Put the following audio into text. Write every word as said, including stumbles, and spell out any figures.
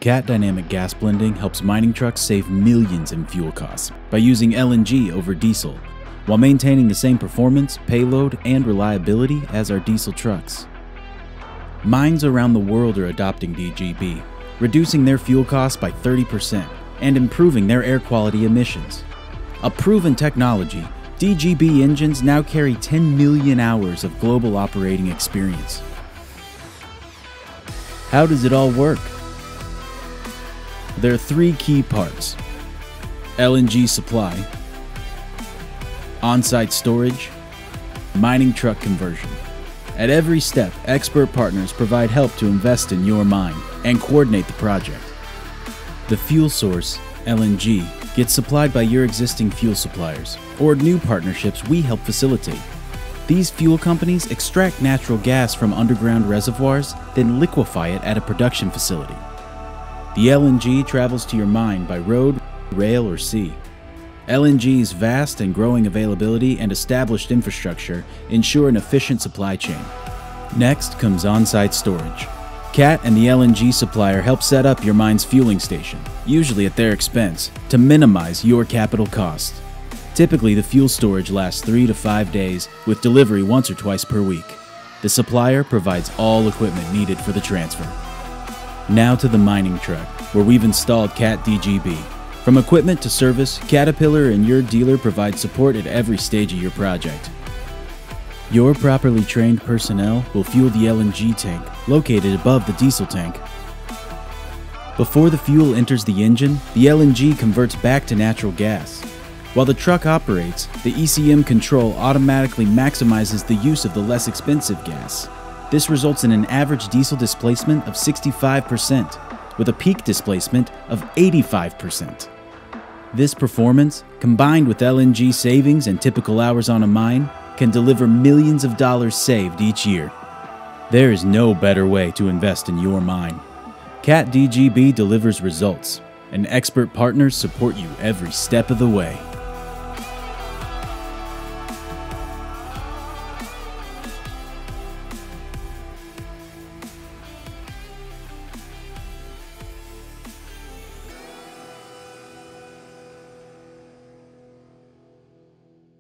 Cat Dynamic Gas Blending helps mining trucks save millions in fuel costs by using L N G over diesel, while maintaining the same performance, payload, and reliability as our diesel trucks. Mines around the world are adopting D G B, reducing their fuel costs by thirty percent and improving their air quality emissions. A proven technology, D G B engines now carry ten million hours of global operating experience. How does it all work? There are three key parts: L N G supply, on-site storage, mining truck conversion. At every step, expert partners provide help to invest in your mine and coordinate the project. The fuel source, L N G, gets supplied by your existing fuel suppliers or new partnerships we help facilitate. These fuel companies extract natural gas from underground reservoirs, then liquefy it at a production facility. The L N G travels to your mine by road, rail, or sea. L N G's vast and growing availability and established infrastructure ensure an efficient supply chain. Next comes on-site storage. Cat and the L N G supplier help set up your mine's fueling station, usually at their expense, to minimize your capital cost. Typically, the fuel storage lasts three to five days, with delivery once or twice per week. The supplier provides all equipment needed for the transfer. Now to the mining truck, where we've installed Cat D G B. From equipment to service, Caterpillar and your dealer provide support at every stage of your project. Your properly trained personnel will fuel the L N G tank, located above the diesel tank. Before the fuel enters the engine, the L N G converts back to natural gas. While the truck operates, the E C M control automatically maximizes the use of the less expensive gas. This results in an average diesel displacement of sixty-five percent, with a peak displacement of eighty-five percent. This performance, combined with L N G savings and typical hours on a mine, can deliver millions of dollars saved each year. There is no better way to invest in your mine. Cat D G B delivers results, and expert partners support you every step of the way.